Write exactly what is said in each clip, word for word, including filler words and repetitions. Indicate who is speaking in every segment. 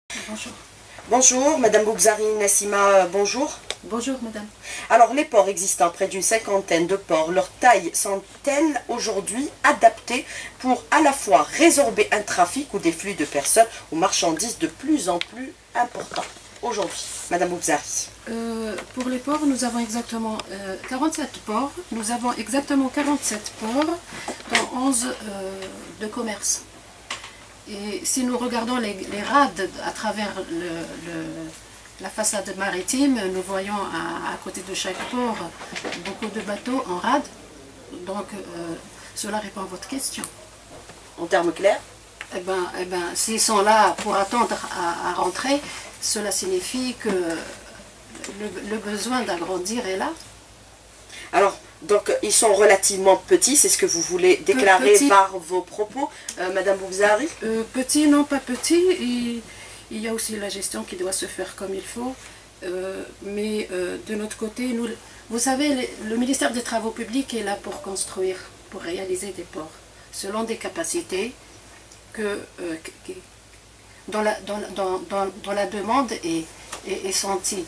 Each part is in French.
Speaker 1: Bonjour.
Speaker 2: Bonjour, Madame Boubzari Nassima, bonjour.
Speaker 1: Bonjour, madame.
Speaker 2: Alors, les ports existants, près d'une cinquantaine de ports, leur taille sont-elles aujourd'hui adaptées pour à la fois résorber un trafic ou des flux de personnes ou marchandises de plus en plus importants aujourd'hui? Madame Boubzari.
Speaker 1: Euh, pour les ports, nous avons exactement euh, quarante-sept ports. Nous avons exactement quarante-sept ports dans onze euh, de commerce. Et si nous regardons les, les rades à travers le, le, la façade maritime, nous voyons à, à côté de chaque port beaucoup de bateaux en rade. Donc, euh, cela répond à votre question.
Speaker 2: En termes clairs?
Speaker 1: Eh ben, eh ben, s'ils sont là pour attendre à, à rentrer, cela signifie que le, le besoin d'agrandir est là.
Speaker 2: Alors, donc, ils sont relativement petits, c'est ce que vous voulez déclarer
Speaker 1: Petit.
Speaker 2: par vos propos, euh, Madame Boubzari?
Speaker 1: euh, Petit, non pas petit, et il y a aussi la gestion qui doit se faire comme il faut. Euh, mais euh, de notre côté, nous, vous savez, les, le ministère des Travaux publics est là pour construire, pour réaliser des ports, selon des capacités que, euh, qui, dont, la, dont, dont, dont, dont la demande est, est, est sentie.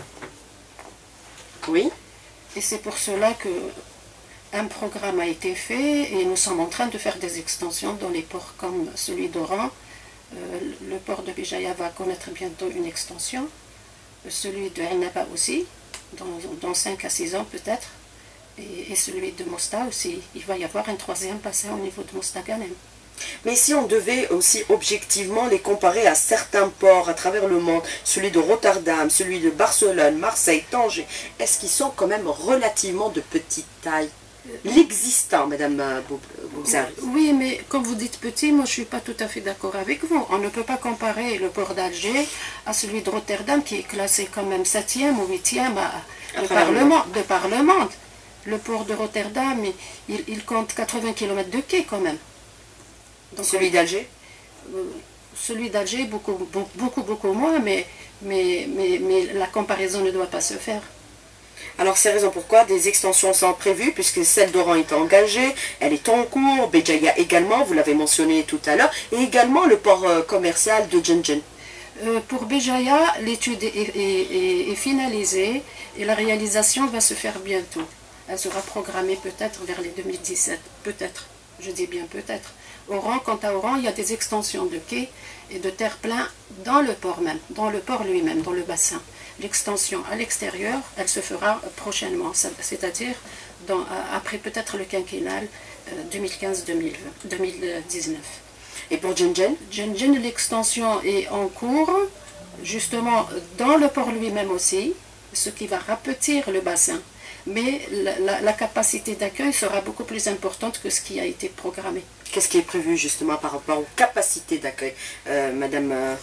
Speaker 2: Oui.
Speaker 1: Et c'est pour cela qu'un programme a été fait et nous sommes en train de faire des extensions dans les ports comme celui d'Oran. Euh, le port de Béjaïa va connaître bientôt une extension. Celui de El Naba aussi, dans, dans cinq à six ans peut-être. Et, et celui de Mosta aussi. Il va y avoir un troisième bassin au niveau de Mostaganem.
Speaker 2: Mais si on devait aussi objectivement les comparer à certains ports à travers le monde, celui de Rotterdam, celui de Barcelone, Marseille, Tanger, est-ce qu'ils sont quand même relativement de petite taille? L'existant, Madame Boubzari.
Speaker 1: Oui, mais comme vous dites petit, moi je ne suis pas tout à fait d'accord avec vous. On ne peut pas comparer le port d'Alger à celui de Rotterdam qui est classé quand même septième ou huitième de par le monde. De par le monde. Le port de Rotterdam, il, il compte quatre-vingts kilomètres de quai quand même.
Speaker 2: Donc, celui d'Alger
Speaker 1: euh, Celui d'Alger, beaucoup, beaucoup, beaucoup moins, mais, mais, mais, mais la comparaison ne doit pas se faire.
Speaker 2: Alors, c'est raison pourquoi des extensions sont prévues, puisque celle d'Oran est engagée, elle est en cours, Béjaïa également, vous l'avez mentionné tout à l'heure, et également le port euh, commercial de Djendjen.
Speaker 1: Euh, pour Béjaïa, l'étude est, est, est, est finalisée et la réalisation va se faire bientôt. Elle sera programmée peut-être vers les deux mille dix-sept, peut-être, je dis bien peut-être. Oran, quant à Oran, il y a des extensions de quais et de terre-plein dans le port même, dans le port lui-même, dans le bassin. L'extension à l'extérieur, elle se fera prochainement, c'est-à-dire après peut-être le quinquennal deux mille quinze deux mille dix-neuf.
Speaker 2: Et pour Djendjen?
Speaker 1: Djendjen, l'extension est en cours, justement dans le port lui-même aussi, ce qui va rapetir le bassin. Mais la, la, la capacité d'accueil sera beaucoup plus importante que ce qui a été programmé.
Speaker 2: Qu'est-ce qui est prévu justement par rapport aux capacités d'accueil, euh, Madame euh...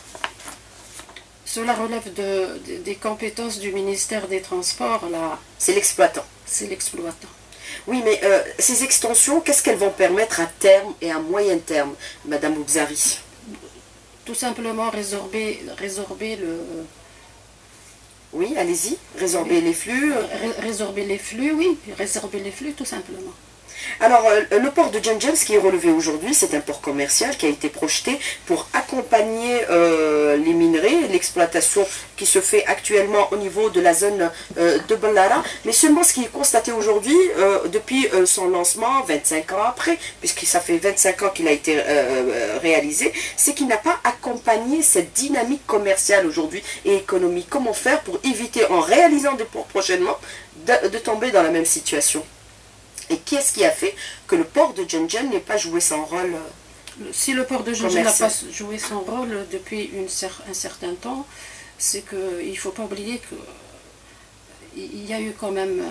Speaker 1: Cela relève de, de, des compétences du ministère des Transports.
Speaker 2: C'est l'exploitant.
Speaker 1: C'est l'exploitant.
Speaker 2: Oui, mais euh, ces extensions, qu'est-ce qu'elles vont permettre à terme et à moyen terme, Madame Boubzari?
Speaker 1: Tout simplement résorber, résorber le...
Speaker 2: Oui, allez-y, résorber oui. les flux.
Speaker 1: Ré résorber les flux, oui, résorber les flux tout simplement.
Speaker 2: Alors, euh, le port de Djendjen, ce qui est relevé aujourd'hui, c'est un port commercial qui a été projeté pour accompagner euh, les minerais, l'exploitation qui se fait actuellement au niveau de la zone euh, de Ballara. Mais seulement ce qui est constaté aujourd'hui, euh, depuis euh, son lancement, vingt-cinq ans après, puisque ça fait vingt-cinq ans qu'il a été euh, réalisé, c'est qu'il n'a pas accompagné cette dynamique commerciale aujourd'hui et économique. Comment faire pour éviter, en réalisant des ports prochainement, de, de tomber dans la même situation? Et qu'est-ce qui a fait que le port de Djendjen n'ait pas joué son rôle euh,
Speaker 1: Si le port de Djendjen n'a pas joué son rôle depuis une cer un certain temps, c'est qu'il ne faut pas oublier qu'il y a eu quand même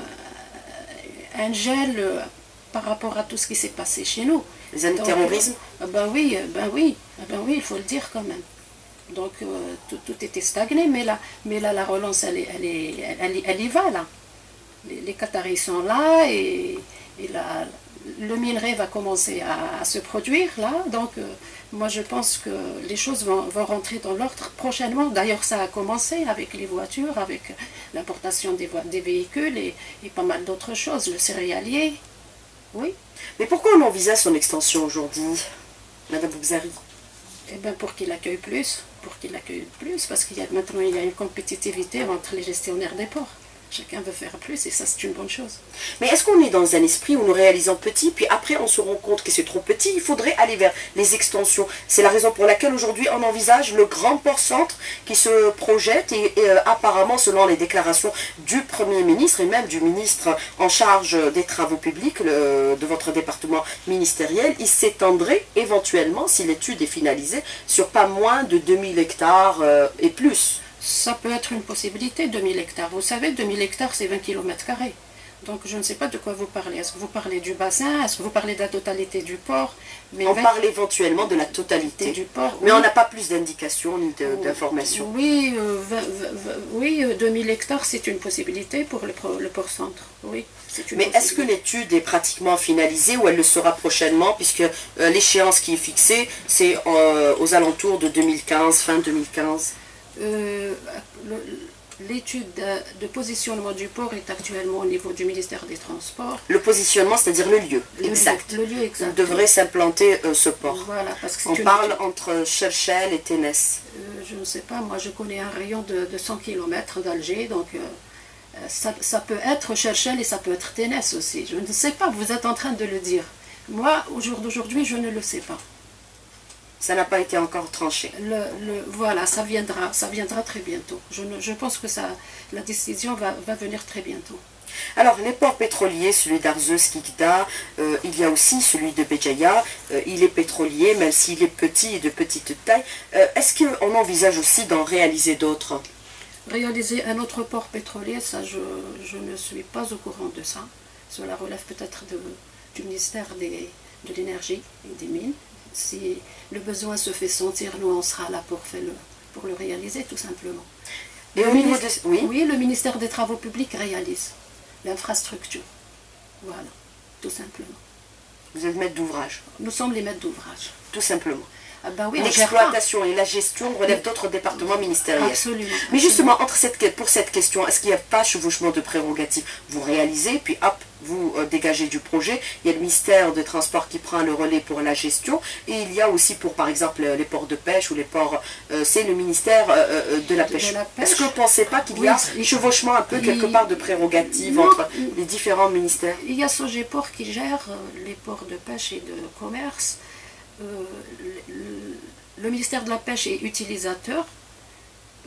Speaker 1: un gel par rapport à tout ce qui s'est passé chez nous.
Speaker 2: Les années terrorisme
Speaker 1: euh, Ben oui, ben oui, ben oui, il faut le dire quand même. Donc euh, tout, tout était stagné, mais là, mais là la relance, elle, est, elle, est, elle, elle y va là. Les, les Qataris sont là et, et la, le minerai va commencer à, à se produire là. Donc euh, moi je pense que les choses vont, vont rentrer dans l'ordre prochainement. D'ailleurs ça a commencé avec les voitures, avec l'importation des, des véhicules et, et pas mal d'autres choses, le céréalier. Oui.
Speaker 2: Mais pourquoi on envisage son extension aujourd'hui, Madame Boubzari?
Speaker 1: Eh bien pour qu'il accueille plus. pour qu'il accueille plus, parce qu'il y a maintenant il y a une compétitivité entre les gestionnaires des ports. Chacun veut faire plus et ça c'est une bonne chose.
Speaker 2: Mais est-ce qu'on est dans un esprit où nous réalisons petit, puis après on se rend compte que c'est trop petit, il faudrait aller vers les extensions. C'est la raison pour laquelle aujourd'hui on envisage le grand port-centre qui se projette et, et euh, apparemment selon les déclarations du Premier ministre et même du ministre en charge des travaux publics le, de votre département ministériel, il s'étendrait éventuellement, si l'étude est finalisée, sur pas moins de deux mille hectares euh, et plus.
Speaker 1: Ça peut être une possibilité, deux mille hectares. Vous savez, deux mille hectares, c'est vingt kilomètres carrés. Donc je ne sais pas de quoi vous parlez. Est-ce que vous parlez du bassin? Est-ce que vous parlez de la totalité du port?
Speaker 2: Mais on parle éventuellement de la totalité
Speaker 1: du port.
Speaker 2: Mais
Speaker 1: oui.
Speaker 2: On n'a pas plus d'indications ni d'informations.
Speaker 1: Oui, euh, oui, deux mille hectares, c'est une possibilité pour le, le port-centre. Oui,
Speaker 2: mais est-ce que l'étude est pratiquement finalisée ou elle le sera prochainement, puisque euh, l'échéance qui est fixée, c'est euh, aux alentours de deux mille quinze, fin deux mille quinze?
Speaker 1: Euh, L'étude de, de positionnement du port est actuellement au niveau du ministère des Transports.
Speaker 2: Le positionnement, c'est-à-dire le lieu
Speaker 1: le
Speaker 2: exact.
Speaker 1: Lieu, le lieu exact.
Speaker 2: Il devrait s'implanter euh, ce port.
Speaker 1: Voilà, parce que
Speaker 2: on
Speaker 1: une
Speaker 2: parle
Speaker 1: étude...
Speaker 2: entre Cherchel et Ténès.
Speaker 1: Euh, je ne sais pas, moi je connais un rayon de, de cent kilomètres d'Alger, donc euh, ça, ça peut être Cherchel et ça peut être Ténès aussi. Je ne sais pas, vous êtes en train de le dire. Moi, au jour d'aujourd'hui, je ne le sais pas.
Speaker 2: Ça n'a pas été encore tranché.
Speaker 1: Le, le, voilà, ça viendra, ça viendra très bientôt. Je, ne, je pense que ça, la décision va, va venir très bientôt.
Speaker 2: Alors, les ports pétroliers, celui d'Arzeux, Skikda, euh, il y a aussi celui de Béjaïa. Euh, il est pétrolier, même s'il est petit et de petite taille. Euh, Est-ce qu'on envisage aussi d'en réaliser d'autres?
Speaker 1: Réaliser un autre port pétrolier, ça, je, je ne suis pas au courant de ça. Cela relève peut-être du ministère des, de l'énergie et des mines. Si le besoin se fait sentir, nous on sera là pour, faire le, pour le réaliser tout simplement.
Speaker 2: Et
Speaker 1: le
Speaker 2: au niveau
Speaker 1: de,
Speaker 2: oui.
Speaker 1: oui, le ministère des Travaux publics réalise l'infrastructure. Voilà, tout simplement.
Speaker 2: Vous êtes maître d'ouvrage?
Speaker 1: Nous sommes les maîtres d'ouvrage.
Speaker 2: Tout simplement.
Speaker 1: Ah ben oui,
Speaker 2: l'exploitation et la gestion relèvent d'autres départements ministériels.
Speaker 1: Absolument.
Speaker 2: Mais justement, entre cette, pour cette question, est-ce qu'il n'y a pas chevauchement de prérogatives? Vous réalisez, puis hop, vous euh, dégagez du projet. Il y a le ministère des Transports qui prend le relais pour la gestion. Et il y a aussi pour, par exemple, les ports de pêche ou les ports, euh, c'est le ministère euh, de la pêche. pêche. Est-ce que vous ne pensez pas qu'il y a oui, chevauchement un peu il, quelque part de prérogatives non, entre les différents ministères?
Speaker 1: Il y a Sogeport qui gère les ports de pêche et de commerce. Euh, le, le ministère de la Pêche est utilisateur, euh,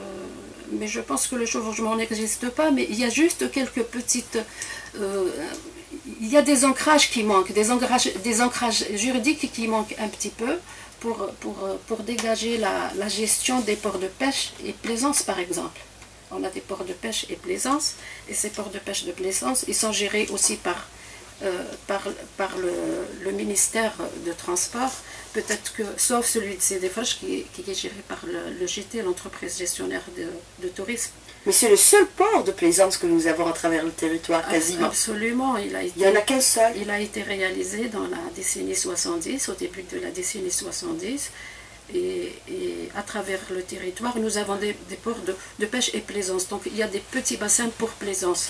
Speaker 1: mais je pense que le chevauchement n'existe pas, mais il y a juste quelques petites... Euh, il y a des ancrages qui manquent, des ancrages, des ancrages juridiques qui manquent un petit peu pour, pour, pour dégager la, la gestion des ports de pêche et plaisance par exemple. On a des ports de pêche et plaisance, et ces ports de pêche de plaisance, ils sont gérés aussi par... Euh, par, par le, le ministère de Transport, peut-être que, sauf celui de C D F H qui, qui est géré par le, le G T, l'entreprise gestionnaire de, de tourisme.
Speaker 2: Mais c'est le seul port de plaisance que nous avons à travers le territoire, quasiment.
Speaker 1: Absolument. Il a été,
Speaker 2: il n'y en a qu'un seul.
Speaker 1: Il a été réalisé dans la décennie soixante-dix, au début de la décennie soixante-dix. Et, et à travers le territoire, nous avons des, des ports de, de pêche et plaisance. Donc il y a des petits bassins pour plaisance.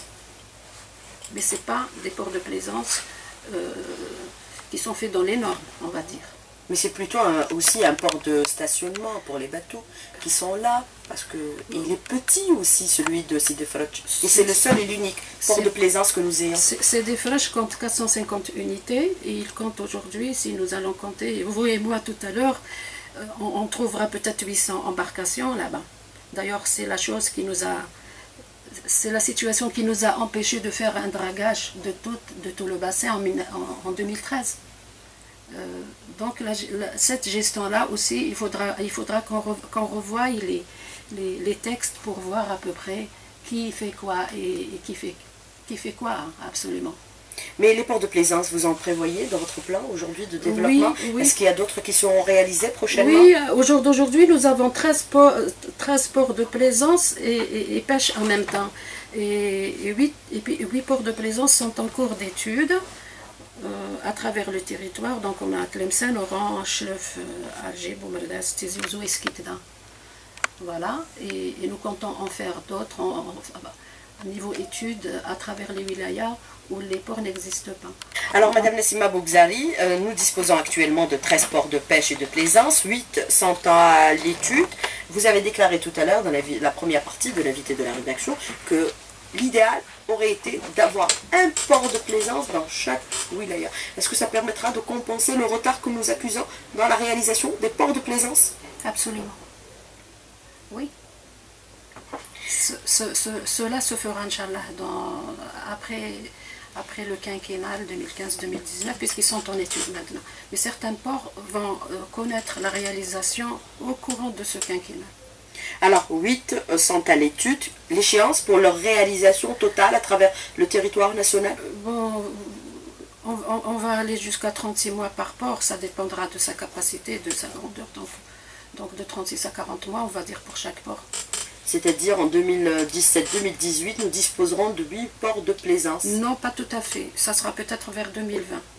Speaker 1: Mais ce n'est pas des ports de plaisance euh, qui sont faits dans les normes, on va dire.
Speaker 2: Mais c'est plutôt un, aussi un port de stationnement pour les bateaux qui sont là, parce que il est petit aussi celui de C D F H. Et c'est le seul et l'unique port de plaisance que nous ayons.
Speaker 1: C D F H compte quatre cent cinquante unités, et il compte aujourd'hui, si nous allons compter, vous et moi tout à l'heure, on, on trouvera peut-être huit cents embarcations là-bas. D'ailleurs, c'est la chose qui nous a... C'est la situation qui nous a empêché de faire un dragage de tout, de tout le bassin en, en, en deux mille treize. Euh, donc la, la, cette gestion-là aussi, il faudra, il faudra qu'on re, qu'on revoie les, les, les textes pour voir à peu près qui fait quoi et, et qui, fait, qui fait quoi, hein, absolument.
Speaker 2: Mais les ports de plaisance, vous en prévoyez dans votre plan aujourd'hui de développement?
Speaker 1: Oui, oui.
Speaker 2: Est-ce qu'il y a d'autres qui seront réalisés prochainement?
Speaker 1: Oui, au jour d'aujourd'hui, nous avons treize ports, treize ports de plaisance et, et, et pêche en même temps. Et, et, huit, et puis huit ports de plaisance sont en cours d'étude euh, à travers le territoire. Donc on a Tlemcen, Oran, Chlef, Alger, Boumerdas, Tizi Ouzou et Skikda. Voilà, et, et nous comptons en faire d'autres. niveau études à travers les wilayas où les ports n'existent pas.
Speaker 2: Alors, Madame Nassima Bougzari, euh, nous disposons actuellement de treize ports de pêche et de plaisance, huit sont à l'étude. Vous avez déclaré tout à l'heure, dans la, la première partie de l'invité de la rédaction, que l'idéal aurait été d'avoir un port de plaisance dans chaque wilaya. Est-ce que ça permettra de compenser le retard que nous accusons dans la réalisation des ports de plaisance?
Speaker 1: Absolument. Oui. Ce, ce, ce, cela se fera, Inch'Allah, dans, après, après le quinquennat deux mille quinze deux mille dix-neuf, puisqu'ils sont en étude maintenant. Mais certains ports vont euh, connaître la réalisation au courant de ce quinquennat.
Speaker 2: Alors, huit sont à l'étude. L'échéance pour leur réalisation totale à travers le territoire national?
Speaker 1: Bon, on, on, on va aller jusqu'à trente-six mois par port, ça dépendra de sa capacité, de sa grandeur. Donc, donc de trente-six à quarante mois, on va dire, pour chaque port.
Speaker 2: C'est-à-dire en deux mille dix-sept deux mille dix-huit, nous disposerons de huit ports de plaisance.
Speaker 1: Non, pas tout à fait. Ça sera peut-être vers deux mille vingt.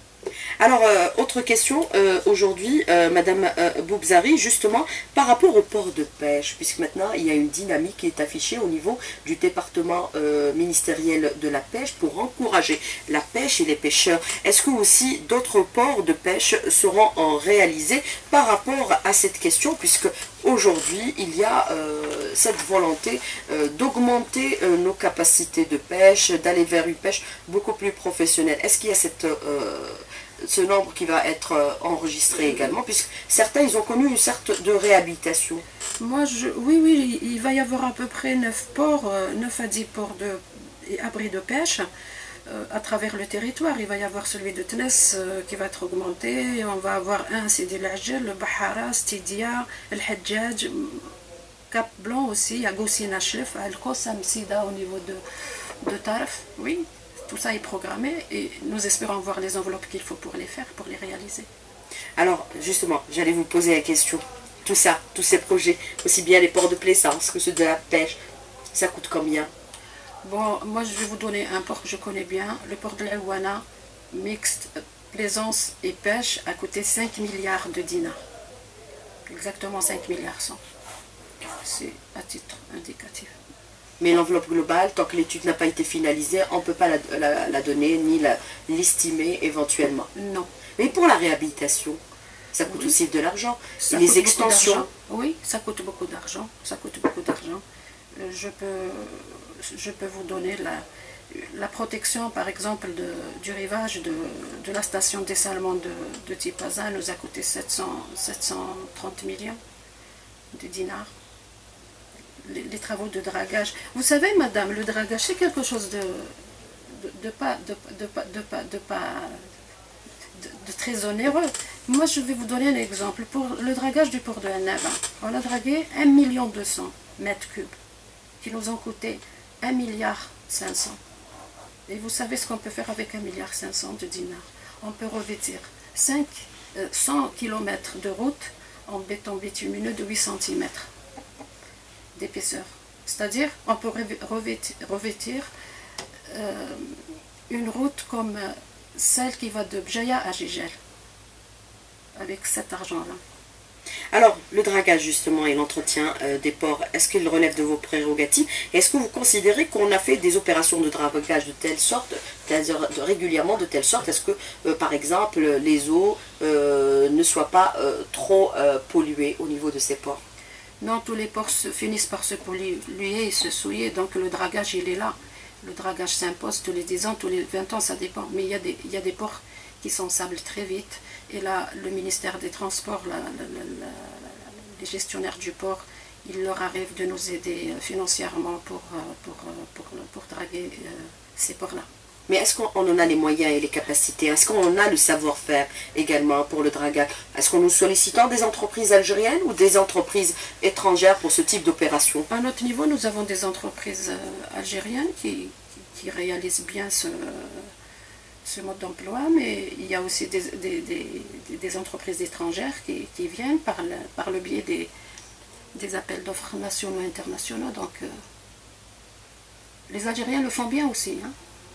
Speaker 2: Alors, euh, autre question, euh, aujourd'hui, euh, Madame euh, Bougzari, justement, par rapport au port de pêche, puisque maintenant, il y a une dynamique qui est affichée au niveau du département euh, ministériel de la pêche pour encourager la pêche et les pêcheurs. Est-ce que aussi d'autres ports de pêche seront euh, réalisés par rapport à cette question, puisque aujourd'hui, il y a euh, cette volonté euh, d'augmenter euh, nos capacités de pêche, d'aller vers une pêche beaucoup plus professionnelle. Est-ce qu'il y a cette... Euh, ce nombre qui va être euh, enregistré également, puisque certains, ils ont connu une sorte de réhabilitation.
Speaker 1: Moi, je, oui, oui, il va y avoir à peu près neuf ports, euh, neuf à dix ports de, et abris de pêche euh, à travers le territoire. Il va y avoir celui de Tness euh, qui va être augmenté, on va avoir un à Sidi l'Ajel, le Bahara, Stidia, El Hadjaj, Cap Blanc aussi, à Goussina Chlef, à El Kossam Sida au niveau de, de Tarf, oui. Tout ça est programmé et nous espérons voir les enveloppes qu'il faut pour les faire, pour les réaliser.
Speaker 2: Alors, justement, j'allais vous poser la question. Tout ça, tous ces projets, aussi bien les ports de plaisance que ceux de la pêche, ça coûte combien?
Speaker 1: Bon, moi je vais vous donner un port que je connais bien. Le port de l'Aouana, mixte, plaisance et pêche, a coûté cinq milliards de dinars. Exactement cinq milliards cent. C'est à titre indicatif.
Speaker 2: Mais l'enveloppe globale, tant que l'étude n'a pas été finalisée, on ne peut pas la, la, la donner ni l'estimer éventuellement.
Speaker 1: Non.
Speaker 2: Mais pour la réhabilitation, ça coûte oui. aussi de l'argent. Les extensions.
Speaker 1: Oui, ça coûte beaucoup d'argent. Ça coûte beaucoup d'argent. Je peux, je peux vous donner la, la protection, par exemple, de, du rivage de, de la station de dessalement de, de Tipaza nous a coûté sept cents, sept cent trente millions de dinars. Les, les travaux de dragage. Vous savez, madame, le dragage, c'est quelque chose de, de, de, pas, de, de, pas, de, pas, de, pas, de, de très onéreux. Moi, je vais vous donner un exemple. Pour le dragage du port de Annaba, on a dragué un million deux cents mètres cubes, qui nous ont coûté un milliard cinq cents. Et vous savez ce qu'on peut faire avec un milliard cinq cents de dinars? On peut revêtir cinq cents kilomètres de route en béton bitumineux de huit centimètres. D'épaisseur. C'est-à-dire, on peut revêtir, revêtir euh, une route comme celle qui va de Bjaya à Gigel, avec cet argent-là.
Speaker 2: Alors, le dragage justement et l'entretien euh, des ports, est-ce qu'il relève de vos prérogatives? Est-ce que vous considérez qu'on a fait des opérations de dragage de telle sorte, de, régulièrement de telle sorte, est-ce que, euh, par exemple, les eaux euh, ne soient pas euh, trop euh, polluées au niveau de ces ports?
Speaker 1: Non, tous les ports se finissent par se polluer et se souiller, donc le dragage, il est là. Le dragage s'impose tous les dix ans, tous les vingt ans, ça dépend. Mais il y a des, il y a des ports qui s'ensablent très vite. Et là, le ministère des Transports, la, la, la, la, les gestionnaires du port, il leur arrive de nous aider financièrement pour, pour, pour, pour, pour draguer euh, ces ports-là.
Speaker 2: Mais est-ce qu'on en a les moyens et les capacités? Est-ce qu'on a le savoir-faire également pour le dragage? Est-ce qu'on nous sollicitant des entreprises algériennes ou des entreprises étrangères pour ce type d'opération?
Speaker 1: À notre niveau, nous avons des entreprises algériennes qui, qui, qui réalisent bien ce, ce mode d'emploi, mais il y a aussi des, des, des, des entreprises étrangères qui, qui viennent par le, par le biais des, des appels d'offres nationaux et internationaux. Donc, euh, les Algériens le font bien aussi, hein.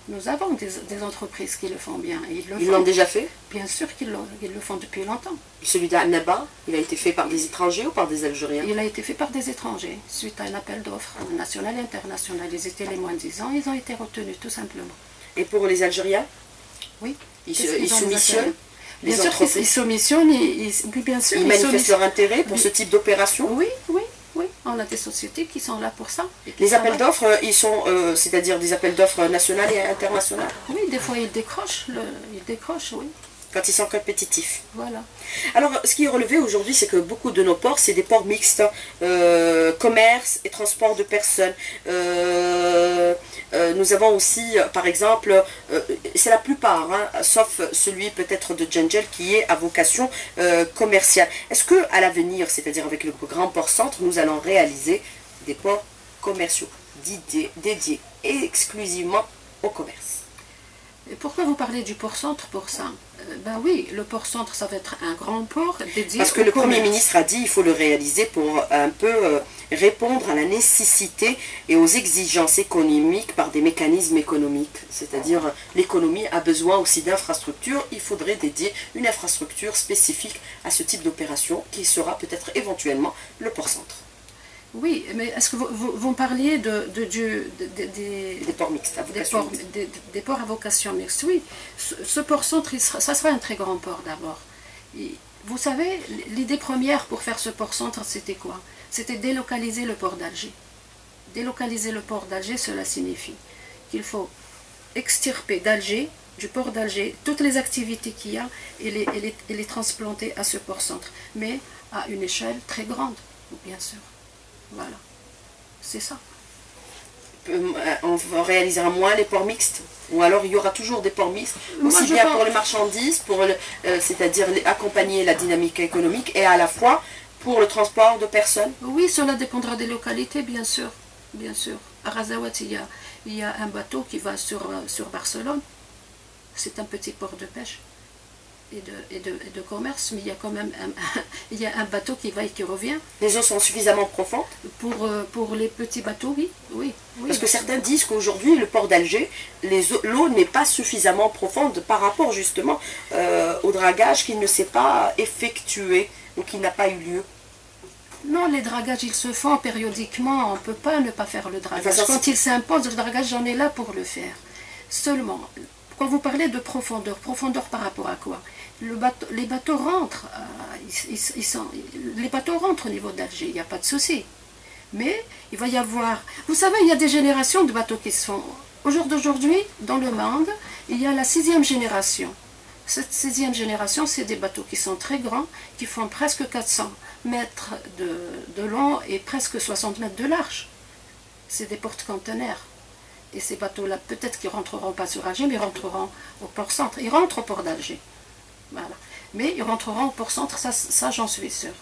Speaker 1: Nous avons des, des entreprises qui le font bien. Et ils
Speaker 2: ils l'ont déjà fait?
Speaker 1: Bien sûr qu'ils le font depuis longtemps.
Speaker 2: Celui d'Annaba, il a été fait par des étrangers ou par des Algériens?
Speaker 1: Il a été fait par des étrangers, suite à un appel d'offres national et international. Ils étaient les moins de dix ans, ils ont été retenus, tout simplement.
Speaker 2: Et pour les Algériens?
Speaker 1: Oui.
Speaker 2: Ils, se, ils soumissionnent?
Speaker 1: Bien sûr qu'ils soumissionnent, ils, ils, bien sûr,
Speaker 2: ils, ils manifestent leur intérêt pour ce type d'opération?
Speaker 1: Oui, oui, oui. On a des sociétés qui sont là pour ça.
Speaker 2: Les appels d'offres, ils sont, euh, c'est-à-dire des appels d'offres nationaux et internationaux?
Speaker 1: Oui, des fois ils décrochent, le, ils décrochent, oui.
Speaker 2: Quand ils sont compétitifs.
Speaker 1: Voilà.
Speaker 2: Alors, ce qui est relevé aujourd'hui, c'est que beaucoup de nos ports, c'est des ports mixtes, euh, commerce et transport de personnes. Euh, euh, nous avons aussi, par exemple, euh, c'est la plupart, hein, sauf celui peut-être de Djendjel qui est à vocation euh, commerciale. Est-ce que à l'avenir, c'est-à-dire avec le grand port centre, nous allons réaliser des ports commerciaux dédiés, dédiés exclusivement au commerce?
Speaker 1: Et pourquoi vous parlez du port centre pour ça? euh, Ben oui, le port centre, ça va être un grand port dédié
Speaker 2: Parce que
Speaker 1: au
Speaker 2: le
Speaker 1: commerce.
Speaker 2: Premier ministre a dit qu'il faut le réaliser pour un peu euh, répondre à la nécessité et aux exigences économiques par des mécanismes économiques. C'est-à-dire l'économie a besoin aussi d'infrastructures. Il faudrait dédier une infrastructure spécifique à ce type d'opération qui sera peut-être éventuellement le port centre.
Speaker 1: Oui, mais est-ce que vous, vous, vous parliez de, de, de, de, de, des,
Speaker 2: des ports mixtes à vocation
Speaker 1: des ports,
Speaker 2: mixte.
Speaker 1: Des, des ports à vocation mixte? Oui, ce, ce port centre, il sera, ça sera un très grand port d'abord. Vous savez, l'idée première pour faire ce port centre, c'était quoi? C'était délocaliser le port d'Alger. Délocaliser le port d'Alger, cela signifie qu'il faut extirper d'Alger, du port d'Alger, toutes les activités qu'il y a et les, et, les, et les transplanter à ce port centre, mais à une échelle très grande, bien sûr. Voilà, c'est ça.
Speaker 2: On réalisera moins les ports mixtes? Ou alors il y aura toujours des ports mixtes, aussi bien pense... pour les marchandises, pour le, euh, c'est-à-dire accompagner la dynamique économique, et à la fois pour le transport de personnes?
Speaker 1: Oui, cela dépendra des localités, bien sûr. Bien sûr. À Razawat, il y a, il y a un bateau qui va sur, sur Barcelone. C'est un petit port de pêche et de, et, de, et de commerce, mais il y a quand même un, il y a un bateau qui va et qui revient.
Speaker 2: Les eaux sont suffisamment profondes?
Speaker 1: Pour, pour les petits bateaux, oui. oui, oui
Speaker 2: Parce que certains disent qu'aujourd'hui, le port d'Alger, l'eau n'est pas suffisamment profonde par rapport justement euh, au dragage qui ne s'est pas effectué ou qui n'a pas eu lieu.
Speaker 1: Non, les dragages, ils se font périodiquement. On ne peut pas ne pas faire le dragage. Enfin, quand il s'impose, le dragage, j'en ai là pour le faire. Seulement, quand vous parlez de profondeur, profondeur par rapport à quoi? Le bateau, les bateaux rentrent, euh, ils, ils, ils sont, les bateaux rentrent au niveau d'Alger, il n'y a pas de souci. Mais il va y avoir, vous savez, il y a des générations de bateaux qui se font. Au jour d'aujourd'hui, dans le monde, il y a la sixième génération. Cette sixième génération, c'est des bateaux qui sont très grands, qui font presque quatre cents mètres de, de long et presque soixante mètres de large. C'est des porte-conteneurs. Et ces bateaux-là, peut-être qu'ils ne rentreront pas sur Alger, mais ils rentreront au port centre. Ils rentrent au port d'Alger. Voilà. Mais ils rentreront au port centre, ça, ça j'en suis sûre.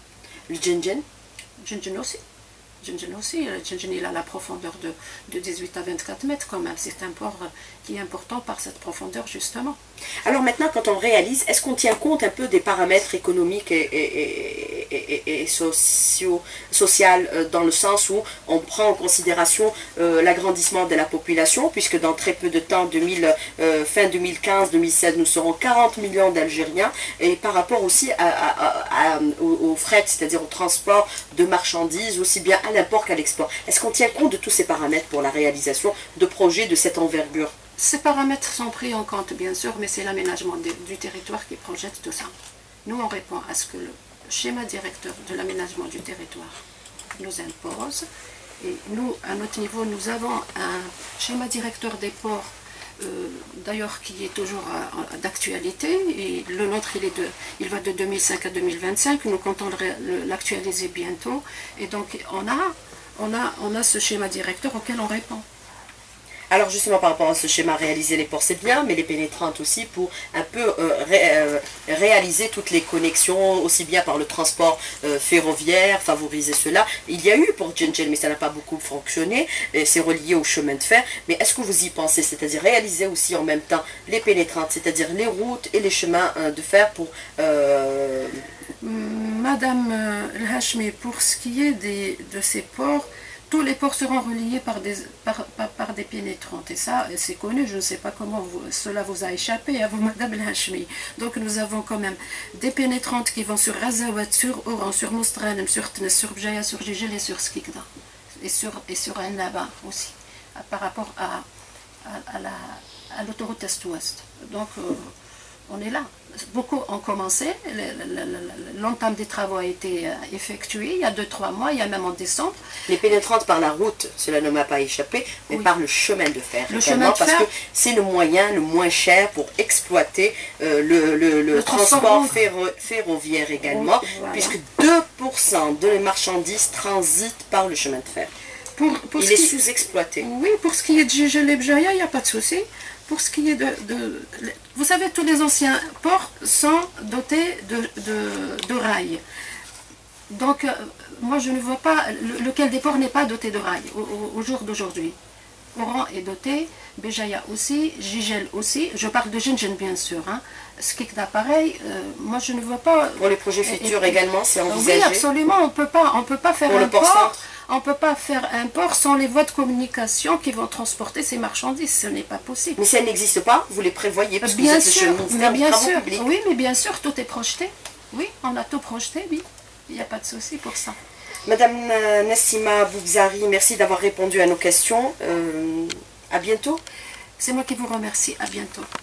Speaker 2: Le Djendjen?
Speaker 1: Djendjen aussi. Djendjen aussi. Le Djendjen, il a la profondeur de, de dix-huit à vingt-quatre mètres quand même. C'est un port qui est important par cette profondeur, justement.
Speaker 2: Alors maintenant, quand on réalise, est-ce qu'on tient compte un peu des paramètres économiques et, et, et, et, et sociaux, social, euh, dans le sens où on prend en considération euh, l'agrandissement de la population, puisque dans très peu de temps, deux mille, euh, fin deux mille quinze deux mille seize, nous serons quarante millions d'Algériens, et par rapport aussi à, à, à, à, au, au fret, c'est-à-dire au transport de marchandises, aussi bien à l'import qu'à l'export. Est-ce qu'on tient compte de tous ces paramètres pour la réalisation de projets de cette envergure?
Speaker 1: Ces paramètres sont pris en compte, bien sûr, mais c'est l'aménagement du territoire qui projette tout ça. Nous, on répond à ce que le schéma directeur de l'aménagement du territoire nous impose. Et nous, à notre niveau, nous avons un schéma directeur des ports, euh, d'ailleurs, qui est toujours d'actualité. Et le nôtre, il, est de, il va de deux mille cinq à deux mille vingt-cinq. Nous comptons l'actualiser bientôt. Et donc, on a, on a, on a ce schéma directeur auquel on répond.
Speaker 2: Alors justement par rapport à ce schéma, réaliser les ports c'est bien, mais les pénétrantes aussi pour un peu euh, ré, euh, réaliser toutes les connexions, aussi bien par le transport euh, ferroviaire, favoriser cela. Il y a eu pour Djendjen, mais ça n'a pas beaucoup fonctionné, c'est relié au chemin de fer. Mais est-ce que vous y pensez, c'est-à-dire réaliser aussi en même temps les pénétrantes, c'est-à-dire les routes et les chemins euh, de fer pour... Euh...
Speaker 1: Madame El Hachmi, pour ce qui est des, de ces ports, tous les ports seront reliés par des, par, par, par des pénétrantes. Et ça, c'est connu, je ne sais pas comment vous, cela vous a échappé à vous, Madame El Hachmi. Donc nous avons quand même des pénétrantes qui vont sur Razawat, sur Oran, sur Moustran, sur Tnes, sur Bjaya, sur Jijel et sur Skikda. Et sur, et sur Annaba aussi, à, par rapport à, à, à la, à l'autoroute Est-Ouest. Donc euh, on est là. Beaucoup ont commencé, l'entame des travaux a été effectuée il y a deux trois mois, il y a même en décembre.
Speaker 2: Les pénétrantes par la route, cela ne m'a pas échappé, mais oui. par le chemin de fer.
Speaker 1: Le chemin de
Speaker 2: parce
Speaker 1: fer,
Speaker 2: que c'est le moyen le moins cher pour exploiter euh, le, le, le, le transport ferro, ferroviaire également, oui, voilà. puisque deux pour cent de les marchandises transitent par le chemin de fer. Pour, pour il est sous-exploité.
Speaker 1: Oui, pour ce qui est de Jijel et Bjaya, il n'y a pas de souci. Pour ce qui est de, de... Vous savez, tous les anciens ports sont dotés de, de, de rails. Donc, euh, moi, je ne vois pas le, lequel des ports n'est pas doté de rails au, au, au jour d'aujourd'hui. Oran est doté, Béjaïa aussi, Jijel aussi. Je parle de Jinjen, bien sûr. Hein. Skikda, pareil. Euh, moi, je ne vois pas...
Speaker 2: Pour les projets futurs et, également, c'est envisagé.
Speaker 1: Oui, absolument. On peut pas, on peut pas faire
Speaker 2: Pour
Speaker 1: un
Speaker 2: le port.
Speaker 1: port On ne peut pas faire un port sans les voies de communication qui vont transporter ces marchandises. Ce n'est pas possible.
Speaker 2: Mais si elles n'existent pas, vous les prévoyez parce
Speaker 1: bien
Speaker 2: que vous êtes
Speaker 1: sûr,
Speaker 2: le
Speaker 1: mais bien sûr,
Speaker 2: public.
Speaker 1: Oui, mais bien sûr, tout est projeté. Oui, on a tout projeté, oui. Il n'y a pas de souci pour ça.
Speaker 2: Madame Nassima Boubzari, merci d'avoir répondu à nos questions. Euh, à bientôt.
Speaker 1: C'est moi qui vous remercie. À bientôt.